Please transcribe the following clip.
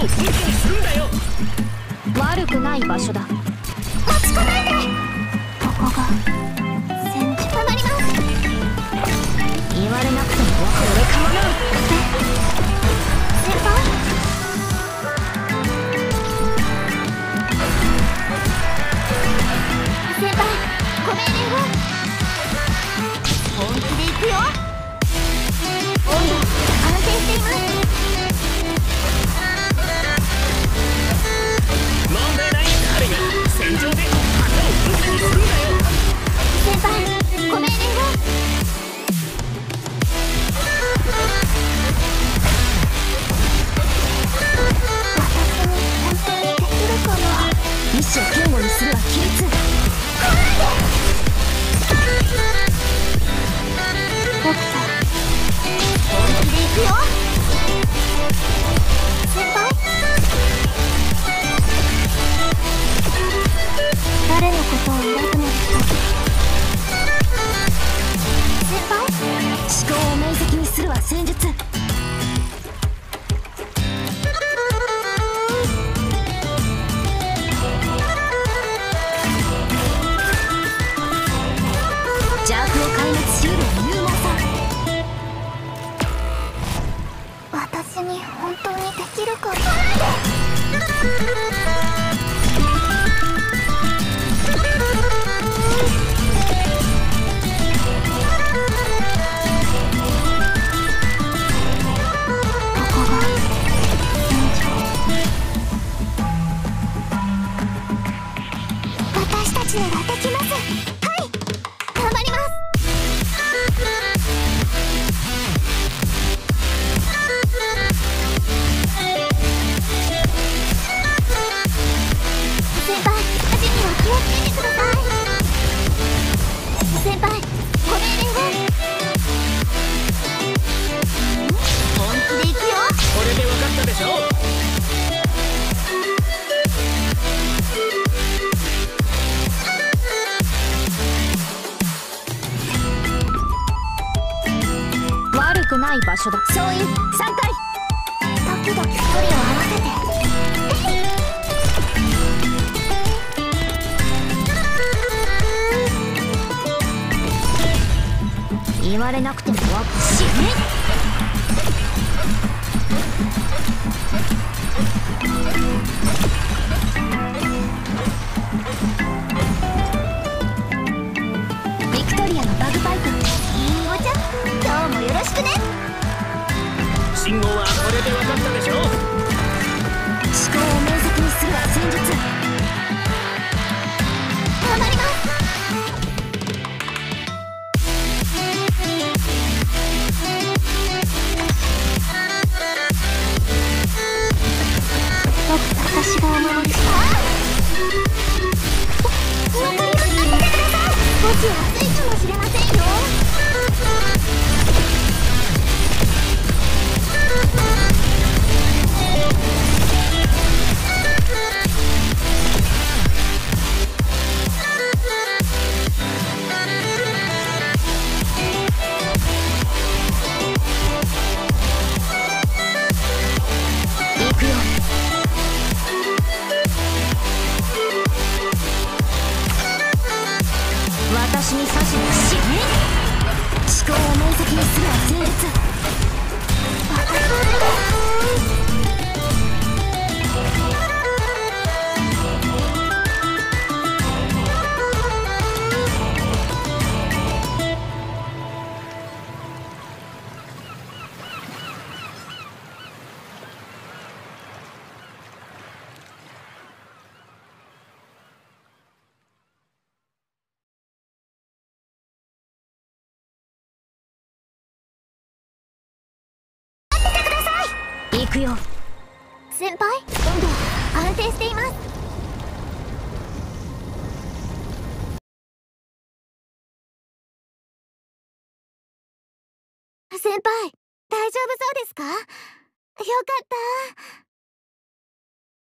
を本気にするんだよ。 悪くない場所だ。 待ちこないで。ここが戦場。たまります。 言われなくても俺かまなう。 先輩、先輩、ご命令を。本気で行くよ。温度安定しています。 問題ない。彼が戦場で旗を本気にするんだよ。 先輩、ご命令を。私に本当にできるかな。 意志を堅固にするは規律。 僕と本気で行くよ。先輩、誰のことを選ぶのですか。先輩、 思考を明晰にするは戦術。邪悪を壊滅しうる勇猛さ。 私に本当にできるかな。ここが戦場。私たちならできます。はい、頑張ります。先輩、足には気をつけてください。先輩、ご命令を。本気で行くよ。 これで分かったでしょ。 悪くない場所だ。総員3回。 時々距離を合わせて。 言われなくても死ね。ビクトリアのバグパイプ。 いいお茶、今日もよろしくね。 信号はこれで分かったでしょ。 思考を明晰にするは戦術。 頑張ります。僕と私がお守りした。お分かりました。見てください。少し暑いかもしれませんよ。 行くよ。私に指図を死ね。思考を明晰にするは戦術。行くよ。 先輩、温度安定しています。先輩、大丈夫そうですか？よかった。